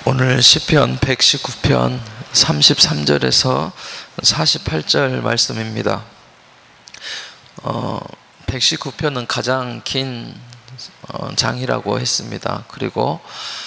오늘 시편 119편 33절에서 48절 말씀입니다. 119편은 가장 긴 장이라고 했습니다. 그리고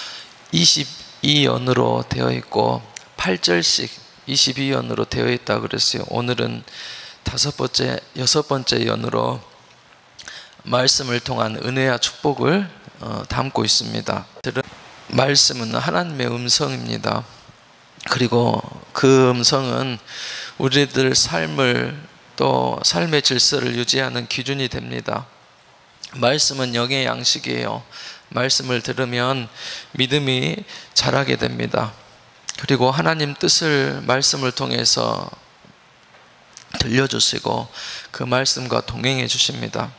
22연으로 되어 있고 8절씩 22연으로 되어 있다 그랬어요. 오늘은 여섯 번째 연으로 말씀을 통한 은혜와 축복을 담고 있습니다. 말씀은 하나님의 음성입니다. 그리고 그 음성은 우리들 삶을 또 삶의 질서를 유지하는 기준이 됩니다. 말씀은 영의 양식이에요. 말씀을 들으면 믿음이 자라게 됩니다. 그리고 하나님 뜻을 말씀을 통해서 들려주시고 그 말씀과 동행해 주십니다.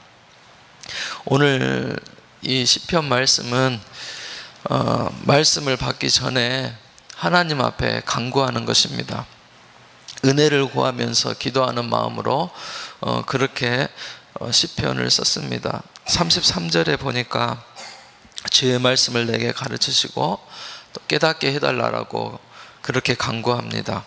오늘 이 시편 말씀은 말씀을 받기 전에 하나님 앞에 간구하는 것입니다. 은혜를 구하면서 기도하는 마음으로 그렇게 시편을 썼습니다. 33절에 보니까 주의 말씀을 내게 가르치시고 또 깨닫게 해달라고 그렇게 간구합니다.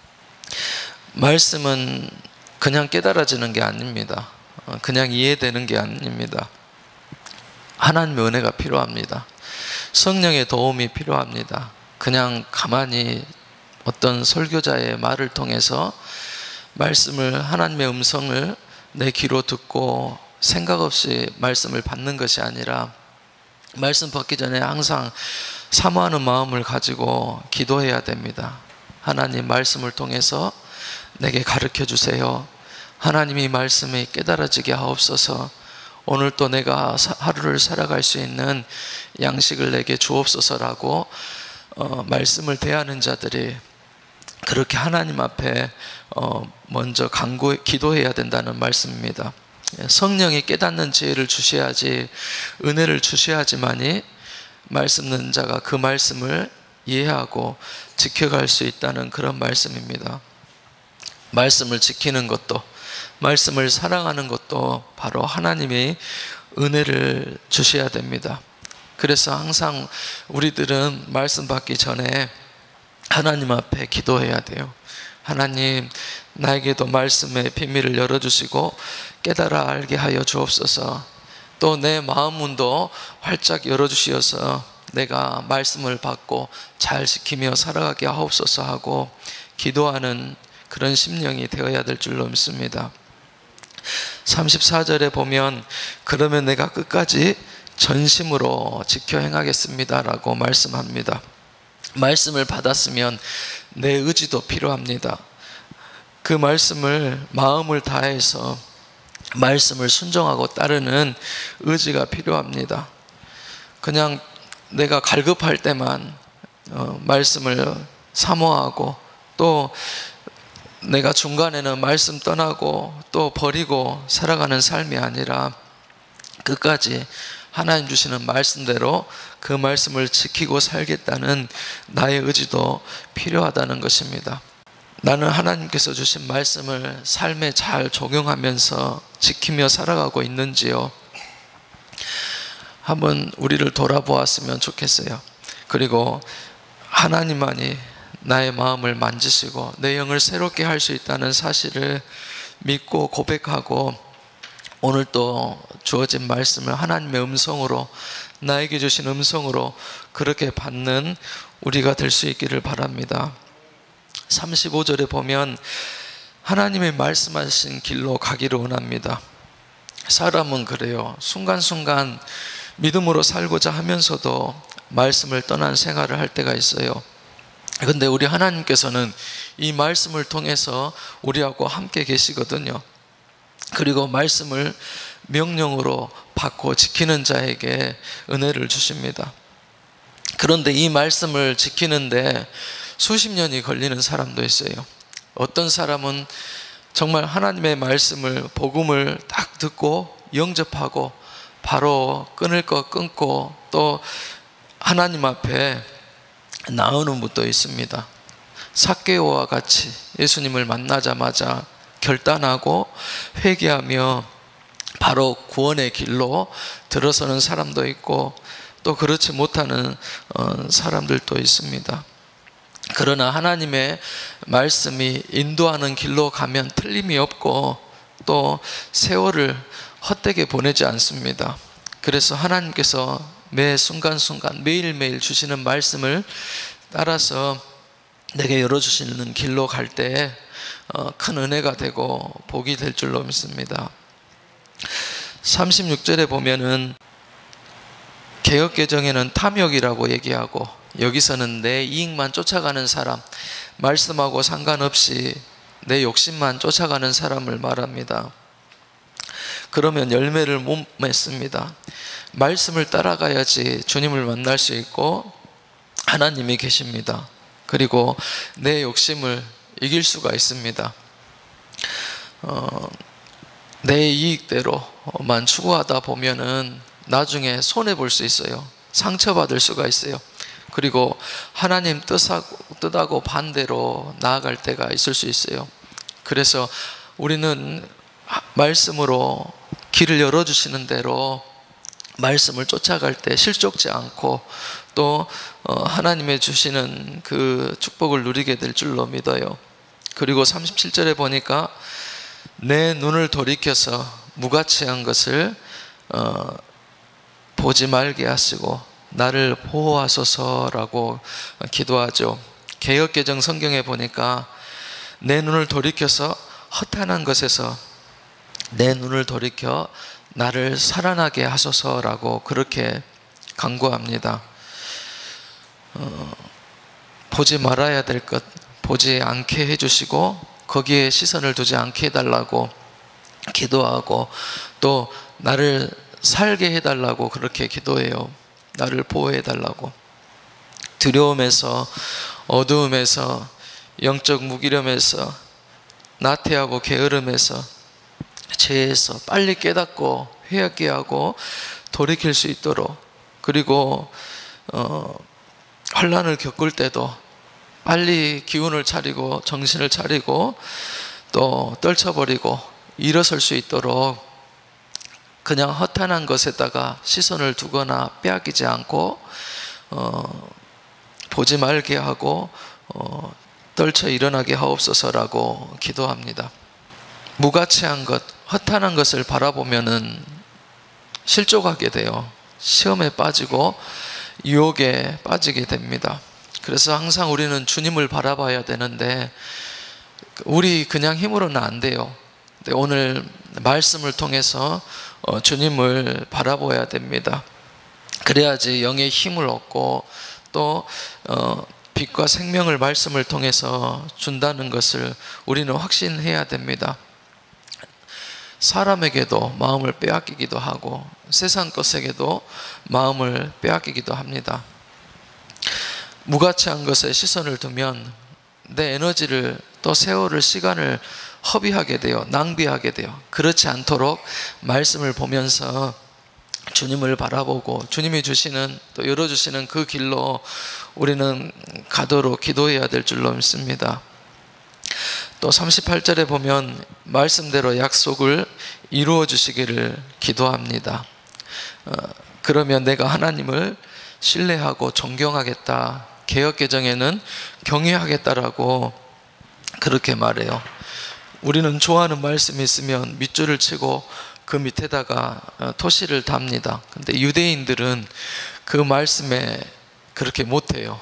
말씀은 그냥 깨달아지는 게 아닙니다. 그냥 이해되는 게 아닙니다. 하나님의 은혜가 필요합니다. 성령의 도움이 필요합니다. 그냥 가만히 어떤 설교자의 말을 통해서 말씀을, 하나님의 음성을 내 귀로 듣고 생각 없이 말씀을 받는 것이 아니라 말씀 받기 전에 항상 사모하는 마음을 가지고 기도해야 됩니다. 하나님, 말씀을 통해서 내게 가르쳐 주세요. 하나님이 말씀이 깨달아지게 하옵소서. 오늘 또 내가 하루를 살아갈 수 있는 양식을 내게 주옵소서라고 말씀을 대하는 자들이 그렇게 하나님 앞에 먼저 기도해야 된다는 말씀입니다. 성령이 깨닫는 지혜를 주셔야지, 은혜를 주셔야지만이 말씀 듣는 자가 그 말씀을 이해하고 지켜갈 수 있다는 그런 말씀입니다. 말씀을 지키는 것도, 말씀을 사랑하는 것도 바로 하나님이 은혜를 주셔야 됩니다. 그래서 항상 우리들은 말씀 받기 전에 하나님 앞에 기도해야 돼요. 하나님, 나에게도 말씀의 비밀을 열어주시고 깨달아 알게 하여 주옵소서. 또 내 마음 문도 활짝 열어주시어서 내가 말씀을 받고 잘 지키며 살아가게 하옵소서 하고 기도하는 그런 심령이 되어야 될 줄로 믿습니다. 34절에 보면 그러면 내가 끝까지 전심으로 지켜 행하겠습니다 라고 말씀합니다. 말씀을 받았으면 내 의지도 필요합니다. 그 말씀을 마음을 다해서 말씀을 순종하고 따르는 의지가 필요합니다. 그냥 내가 갈급할 때만 말씀을 사모하고 또 내가 중간에는 말씀 떠나고 또 버리고 살아가는 삶이 아니라 끝까지 하나님 주시는 말씀대로 그 말씀을 지키고 살겠다는 나의 의지도 필요하다는 것입니다. 나는 하나님께서 주신 말씀을 삶에 잘 적용하면서 지키며 살아가고 있는지요? 한번 우리를 돌아보았으면 좋겠어요. 그리고 하나님만이 나의 마음을 만지시고 내 영을 새롭게 할 수 있다는 사실을 믿고 고백하고 오늘 또 주어진 말씀을 하나님의 음성으로, 나에게 주신 음성으로 그렇게 받는 우리가 될 수 있기를 바랍니다. 35절에 보면 하나님의 말씀하신 길로 가기를 원합니다. 사람은 그래요. 순간순간 믿음으로 살고자 하면서도 말씀을 떠난 생활을 할 때가 있어요. 그런데 우리 하나님께서는 이 말씀을 통해서 우리하고 함께 계시거든요. 그리고 말씀을 명령으로 받고 지키는 자에게 은혜를 주십니다. 그런데 이 말씀을 지키는데 수십 년이 걸리는 사람도 있어요. 어떤 사람은 정말 하나님의 말씀을, 복음을 딱 듣고 영접하고 바로 끊을 거 끊고 또 하나님 앞에 나오는 분도 있습니다. 삭개오와 같이 예수님을 만나자마자 결단하고 회개하며 바로 구원의 길로 들어서는 사람도 있고 또 그렇지 못하는 사람들도 있습니다. 그러나 하나님의 말씀이 인도하는 길로 가면 틀림이 없고 또 세월을 헛되게 보내지 않습니다. 그래서 하나님께서 매 순간순간 매일매일 주시는 말씀을 따라서 내게 열어주시는 길로 갈 때 큰 은혜가 되고 복이 될 줄로 믿습니다. 36절에 보면은 개역개정에는 탐욕이라고 얘기하고 여기서는 내 이익만 쫓아가는 사람, 말씀하고 상관없이 내 욕심만 쫓아가는 사람을 말합니다. 그러면 열매를 못 맺습니다. 말씀을 따라가야지 주님을 만날 수 있고 하나님이 계십니다. 그리고 내 욕심을 이길 수가 있습니다. 내 이익대로만 추구하다 보면은 나중에 손해볼 수 있어요. 상처받을 수가 있어요. 그리고 하나님 뜻하고 반대로 나아갈 때가 있을 수 있어요. 그래서 우리는 말씀으로 길을 열어주시는 대로 말씀을 쫓아갈 때 실족지 않고 또 하나님의 주시는 그 축복을 누리게 될 줄로 믿어요. 그리고 37절에 보니까 내 눈을 돌이켜서 무가치한 것을 보지 말게 하시고 나를 보호하소서라고 기도하죠. 개역개정 성경에 보니까 내 눈을 돌이켜서 허탄한 것에서 내 눈을 돌이켜 나를 살아나게 하소서라고 그렇게 간구합니다. 보지 말아야 될 것 보지 않게 해주시고 거기에 시선을 두지 않게 해달라고 기도하고 또 나를 살게 해달라고 그렇게 기도해요. 나를 보호해달라고. 두려움에서 어두움에서 영적 무기력에서 나태하고 게으름에서 죄에서 빨리 깨닫고 회개하게 하고 돌이킬 수 있도록, 그리고 환난을 겪을 때도 빨리 기운을 차리고 정신을 차리고 또 떨쳐버리고 일어설 수 있도록 그냥 허탄한 것에다가 시선을 두거나 빼앗기지 않고 보지 말게 하고 떨쳐 일어나게 하옵소서라고 기도합니다. 무가치한 것, 허탄한 것을 바라보면은 실족하게 돼요. 시험에 빠지고 유혹에 빠지게 됩니다. 그래서 항상 우리는 주님을 바라봐야 되는데 우리 그냥 힘으로는 안 돼요. 근데 오늘 말씀을 통해서 주님을 바라봐야 됩니다. 그래야지 영의 힘을 얻고 또 빛과 생명을 말씀을 통해서 준다는 것을 우리는 확신해야 됩니다. 사람에게도 마음을 빼앗기기도 하고 세상 것에게도 마음을 빼앗기기도 합니다. 무가치한 것에 시선을 두면 내 에너지를 또 세월을 시간을 허비하게 돼요. 낭비하게 돼요. 그렇지 않도록 말씀을 보면서 주님을 바라보고 주님이 주시는 또 열어주시는 그 길로 우리는 가도록 기도해야 될 줄로 믿습니다. 또 38절에 보면 말씀대로 약속을 이루어 주시기를 기도합니다. 그러면 내가 하나님을 신뢰하고 존경하겠다. 개역개정에는 경외하겠다라고 그렇게 말해요. 우리는 좋아하는 말씀이 있으면 밑줄을 치고 그 밑에다가 토시를 답니다. 근데 유대인들은 그 말씀에 그렇게 못해요.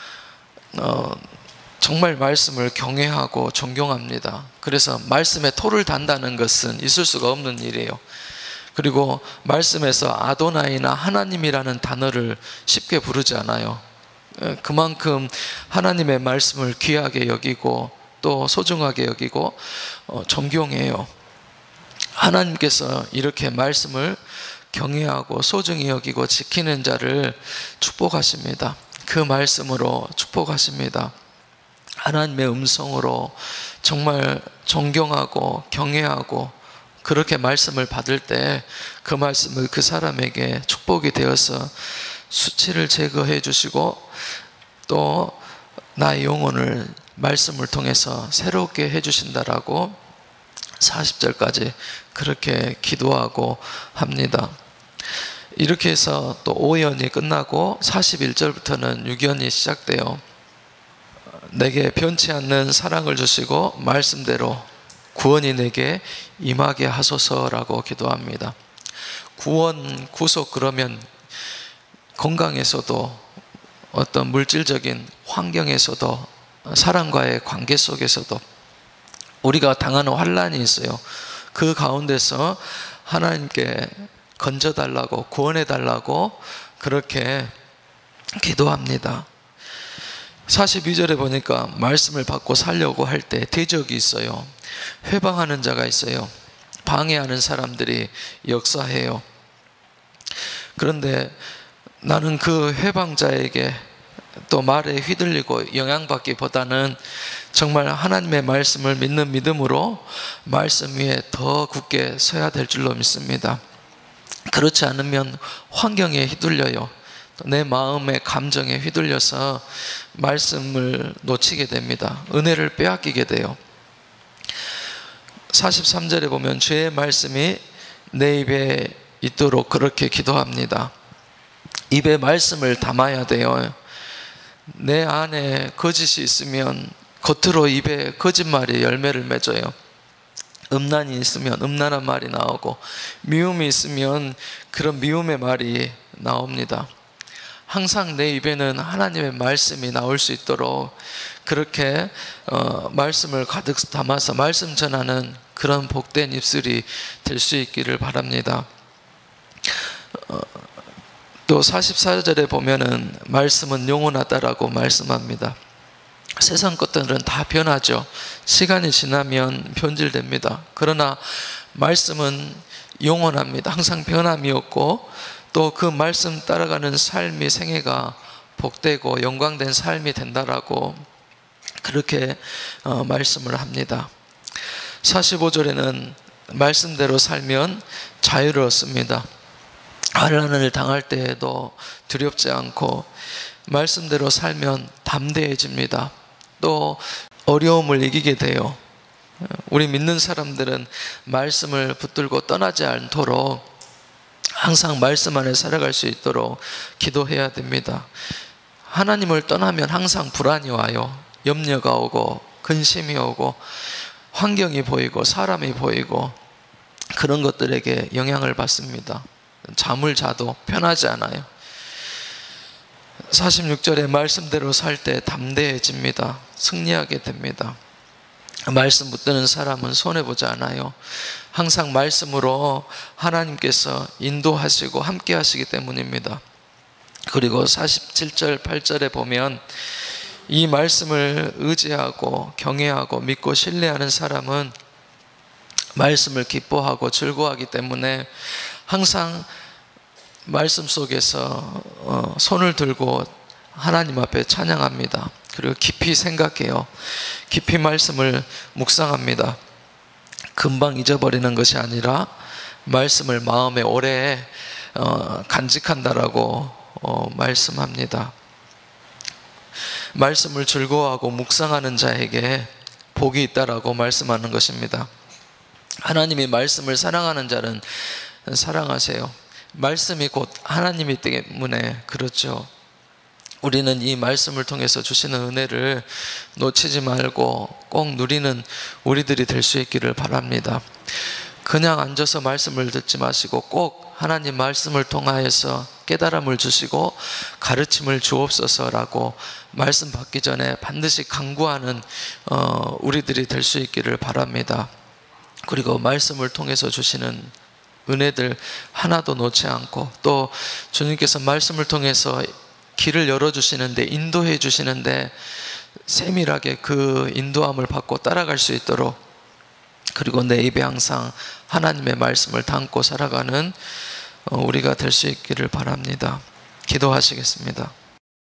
정말 말씀을 경외하고 존경합니다. 그래서 말씀에 토를 단다는 것은 있을 수가 없는 일이에요. 그리고 말씀에서 아도나이나 하나님이라는 단어를 쉽게 부르지 않아요. 그만큼 하나님의 말씀을 귀하게 여기고 또 소중하게 여기고 존경해요. 하나님께서 이렇게 말씀을 경외하고 소중히 여기고 지키는 자를 축복하십니다. 그 말씀으로 축복하십니다. 하나님의 음성으로 정말 존경하고 경외하고 그렇게 말씀을 받을 때 그 말씀을 그 사람에게 축복이 되어서 수치를 제거해 주시고 또 나의 영혼을 말씀을 통해서 새롭게 해 주신다라고 40절까지 그렇게 기도하고 합니다. 이렇게 해서 또 5연이 끝나고 41절부터는 6연이 시작돼요. 내게 변치 않는 사랑을 주시고 말씀대로 구원이 내게 임하게 하소서라고 기도합니다. 구원, 구속 그러면 건강에서도 어떤 물질적인 환경에서도 사람과의 관계 속에서도 우리가 당하는 환난이 있어요. 그 가운데서 하나님께 건져달라고 구원해달라고 그렇게 기도합니다. 42절에 보니까 말씀을 받고 살려고 할 때 대적이 있어요. 회방하는 자가 있어요. 방해하는 사람들이 역사해요. 그런데 나는 그 회방자에게 또 말에 휘둘리고 영향받기보다는 정말 하나님의 말씀을 믿는 믿음으로 말씀 위에 더 굳게 서야 될 줄로 믿습니다. 그렇지 않으면 환경에 휘둘려요. 내 마음의 감정에 휘둘려서 말씀을 놓치게 됩니다. 은혜를 빼앗기게 돼요. 43절에 보면 주의 말씀이 내 입에 있도록 그렇게 기도합니다. 입에 말씀을 담아야 돼요. 내 안에 거짓이 있으면 겉으로 입에 거짓말이 열매를 맺어요. 음란이 있으면 음란한 말이 나오고 미움이 있으면 그런 미움의 말이 나옵니다. 항상 내 입에는 하나님의 말씀이 나올 수 있도록 그렇게 말씀을 가득 담아서 말씀 전하는 그런 복된 입술이 될 수 있기를 바랍니다. 또 44절에 보면은 말씀은 영원하다라고 말씀합니다. 세상 것들은 다 변하죠. 시간이 지나면 변질됩니다. 그러나 말씀은 영원합니다. 항상 변함이 없고 또 그 말씀 따라가는 삶이 생애가 복되고 영광된 삶이 된다라고 그렇게 말씀을 합니다. 45절에는 말씀대로 살면 자유를 얻습니다. 환난을 당할 때에도 두렵지 않고 말씀대로 살면 담대해집니다. 또 어려움을 이기게 돼요. 우리 믿는 사람들은 말씀을 붙들고 떠나지 않도록 항상 말씀 안에 살아갈 수 있도록 기도해야 됩니다. 하나님을 떠나면 항상 불안이 와요. 염려가 오고 근심이 오고 환경이 보이고 사람이 보이고 그런 것들에게 영향을 받습니다. 잠을 자도 편하지 않아요. 46절에 말씀대로 살 때 담대해집니다. 승리하게 됩니다. 말씀 붙드는 사람은 손해보지 않아요. 항상 말씀으로 하나님께서 인도하시고 함께 하시기 때문입니다. 그리고 47절 8절에 보면 이 말씀을 의지하고 경외하고 믿고 신뢰하는 사람은 말씀을 기뻐하고 즐거워하기 때문에 항상 말씀 속에서 손을 들고 하나님 앞에 찬양합니다. 그리고 깊이 생각해요. 깊이 말씀을 묵상합니다. 금방 잊어버리는 것이 아니라 말씀을 마음에 오래 간직한다라고 말씀합니다. 말씀을 즐거워하고 묵상하는 자에게 복이 있다라고 말씀하는 것입니다. 하나님이 말씀을 사랑하는 자는 사랑하세요. 말씀이 곧 하나님이기 때문에 그렇죠. 우리는 이 말씀을 통해서 주시는 은혜를 놓치지 말고 꼭 누리는 우리들이 될 수 있기를 바랍니다. 그냥 앉아서 말씀을 듣지 마시고 꼭 하나님 말씀을 통하여서 깨달음을 주시고 가르침을 주옵소서라고 말씀 받기 전에 반드시 간구하는 우리들이 될 수 있기를 바랍니다. 그리고 말씀을 통해서 주시는 은혜들 하나도 놓지 않고 또 주님께서 말씀을 통해서 길을 열어주시는데 인도해 주시는데 세밀하게 그 인도함을 받고 따라갈 수 있도록 그리고 내 입에 항상 하나님의 말씀을 담고 살아가는 우리가 될 수 있기를 바랍니다. 기도하시겠습니다.